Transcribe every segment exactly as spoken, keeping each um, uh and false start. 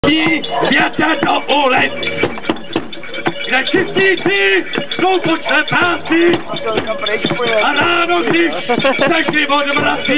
Větě do ulic, kde čistíci jsou po své práci a ráno, když se život vrací,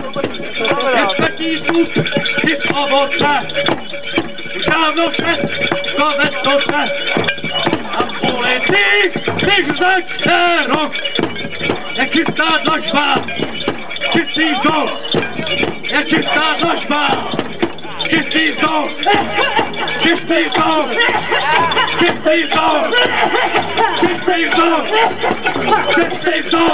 je třetí zub z ovoce, už dávno se to nestoce a v ulici, když začne rok, je čistá dlažba, čistý zol, je čistá dlažba. Čistý zol! Čistý zol! Čistý zol! Čistý zol! Čistý zol!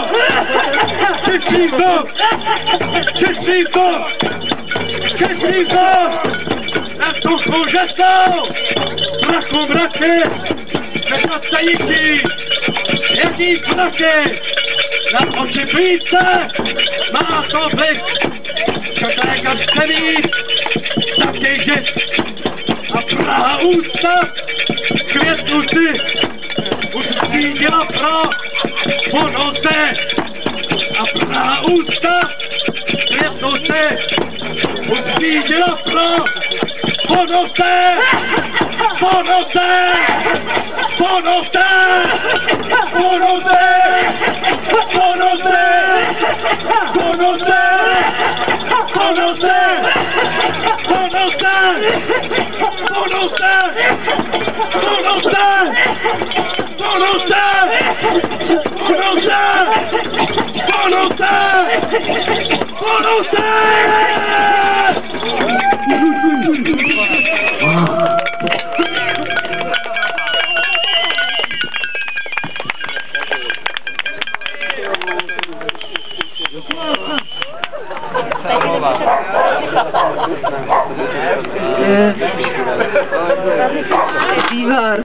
Čistý zol! Čistý zol! Čistý zol! Na vzduchu žestou! Mraku mraky! Nechat se jistí! Jaký mraky! Na oči více! Má to vliv! Čeká čtený! Taky žit a Praha ústa květnuci už viděla pro ponoce a Praha ústa květnuci už viděla pro ponoce ponoce ponoce ponoce ponoce ponoce ponoce Dívar.